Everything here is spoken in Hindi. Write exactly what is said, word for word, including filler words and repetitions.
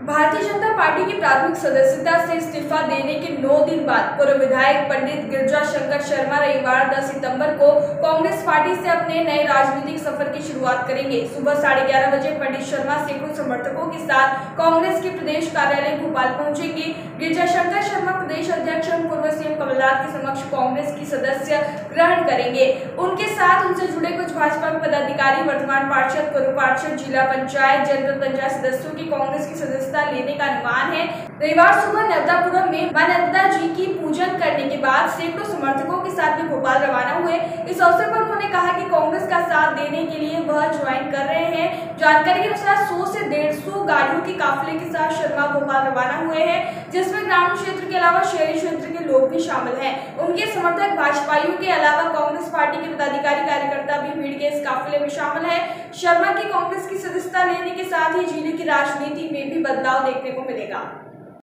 भारतीय जनता पार्टी की प्राथमिक सदस्यता से इस्तीफा देने के नौ दिन बाद पूर्व विधायक पंडित गिरिजा शंकर शर्मा रविवार दस सितंबर को कांग्रेस पार्टी से अपने नए राजनीतिक सफर की शुरुआत करेंगे। सुबह साढ़े ग्यारह बजे पंडित शर्मा सैकड़ों समर्थकों के साथ कांग्रेस के प्रदेश कार्यालय भोपाल पहुंचेंगे। गिरिजा शंकर शर्मा प्रदेश अध्यक्ष एवं पूर्व सीएम कमलनाथ के समक्ष कांग्रेस की सदस्य ग्रहण करेंगे। उनके साथ उनसे जुड़े कुछ भाजपा के पदाधिकारी, वर्तमान पार्षद, पूर्व पार्षद, जिला पंचायत, जनपद पंचायत सदस्यों की कांग्रेस की सदस्यता लेने का अनुमान है। रविवार सुबह नर्मदापुरम में मां नर्मदा जी की पूजन करने के बाद सैकड़ों समर्थकों के साथ में भोपाल रवाना हुए। इस अवसर पर उन्होंने कहा कि कांग्रेस का साथ देने के लिए वह ज्वाइन कर रहे हैं। जानकारी के अनुसार सौ से डेढ़ सौ गाड़ियों के काफिले के साथ शर्मा भोपाल रवाना हुए हैं, जिसमें ग्रामीण क्षेत्र के अलावा शहरी क्षेत्र के लोग भी शामिल हैं। उनके समर्थक भाजपाइयों के अलावा कांग्रेस पार्टी के पदाधिकारी, कार्यकर्ता भी भीड़ के इस काफिले में शामिल है। शर्मा की कांग्रेस की सदस्यता लेने के साथ ही जिले की राजनीति में भी बदलाव देखने को मिलेगा।